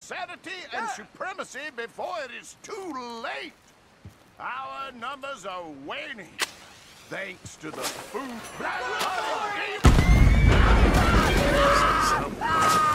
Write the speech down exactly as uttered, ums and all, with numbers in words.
sanity and supremacy before it is too late. Our numbers are waning, thanks to the food black-hearted demon.